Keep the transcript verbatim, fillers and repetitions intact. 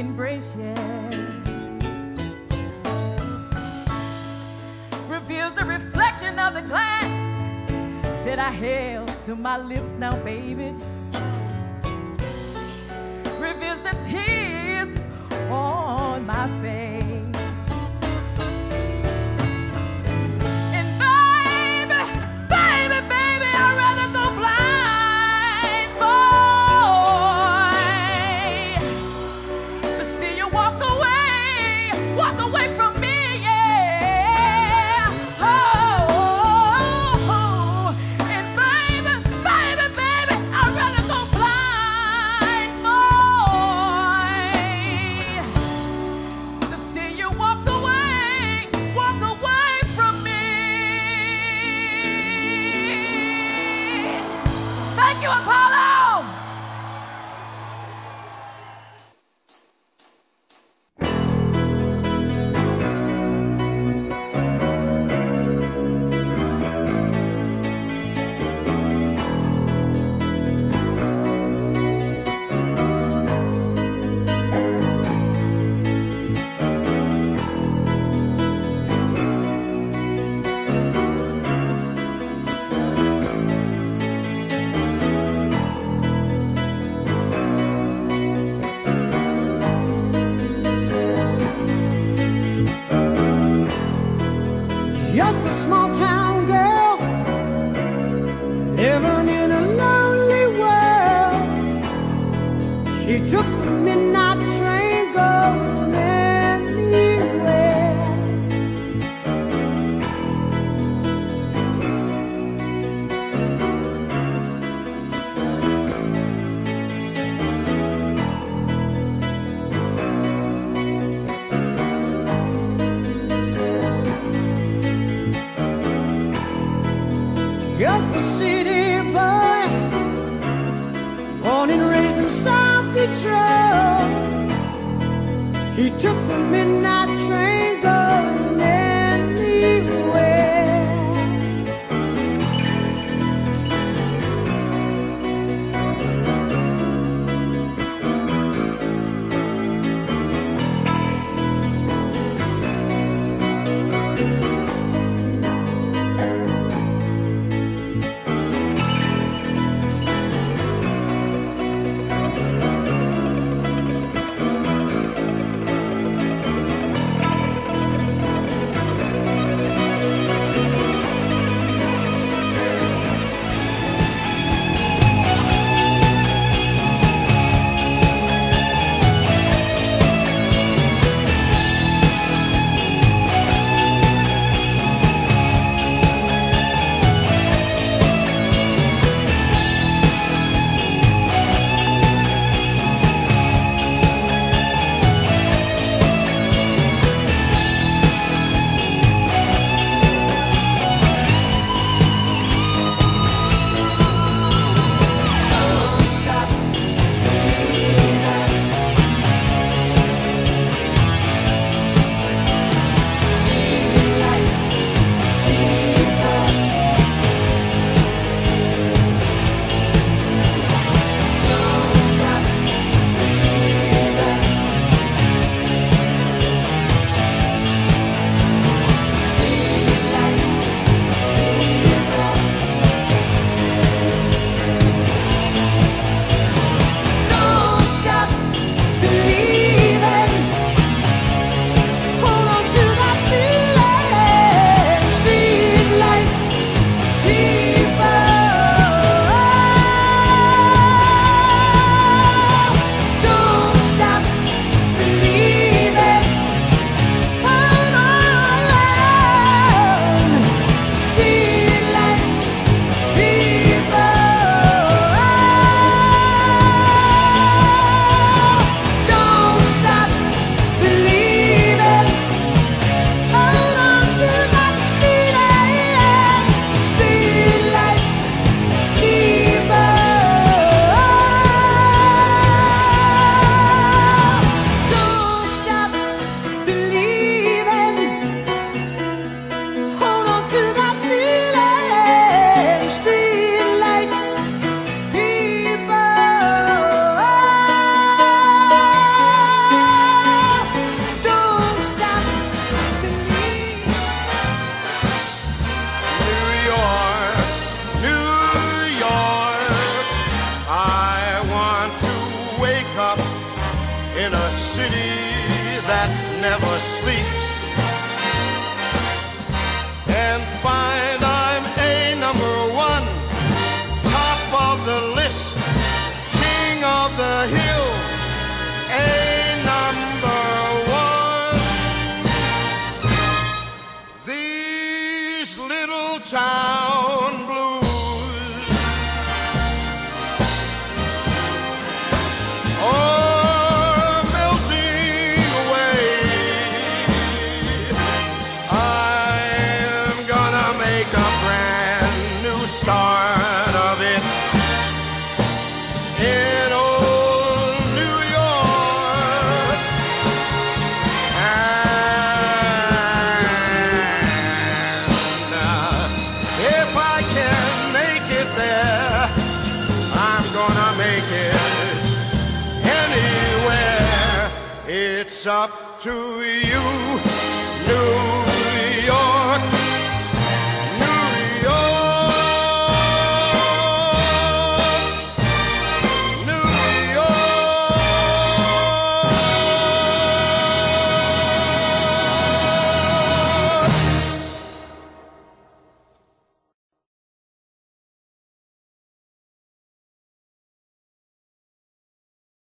embrace, yeah. Reveals the reflection of the glass that I held to my lips now, baby. Reveals the tears on my face. Just a small town girl living in a lonely world. She took the midnight train going anywhere. Just a city boy, born and raised in South Detroit. He took the midnight train going anywhere. up in a city that never sleeps and find I'm a number one, top of the list, king of the hill, a number one. These little town blues are melting away. I'm gonna make a brand new start of it in old New York. And uh, if I can make it there, I'm gonna make it anywhere. It's up to you.